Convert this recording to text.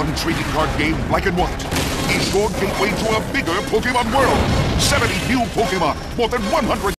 Pokémon Trading Card Game Black and White is your gateway to a bigger Pokémon world. 70 new Pokémon, more than 100